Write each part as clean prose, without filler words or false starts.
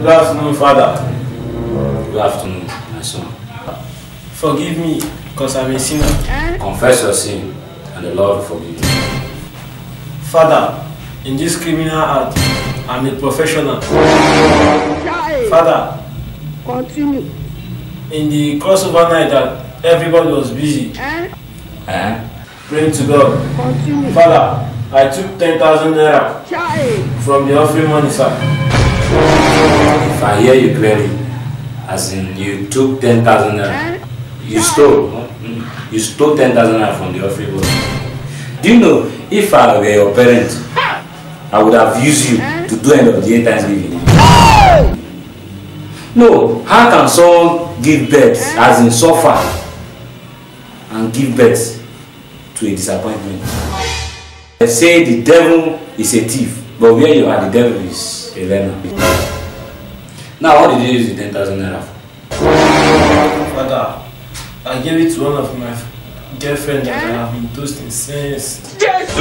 Good afternoon, Father. Good afternoon, my son. Forgive me, because I'm a sinner. Confess your sin, and the Lord will forgive you. Father, in this criminal act, I'm a professional. Father, continue. In the crossover night that everybody was busy praying to God. Continue. Father, I took 10,000 naira from the offering money, sir. If I hear you clearly, as in you took 10,000 naira, you stole 10,000 naira from the offering money. Do you know, if I were your parent, I would have used you to do end of the year Thanksgiving. No, how can someone give birth, as in suffer, and give birth to a disappointment? They say the devil is a thief, but where you are, the devil is a learner. Now, what did you use the 10,000 naira for? Father, I gave it to one of my girlfriends that I have been toasting since.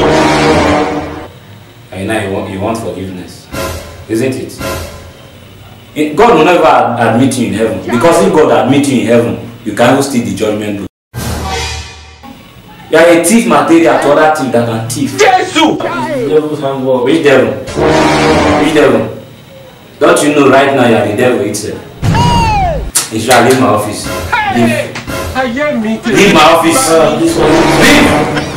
And now you want forgiveness, isn't it? God will never admit you in heaven, because if God admits you in heaven, you cannot steal the judgment book. You are a thief material to other thieves that can thief. Jesus! Devil's handwork. Which devil? Which devil? Don't you know right now you are the devil itself? You should leave my office. Leave. Leave my office. Leave.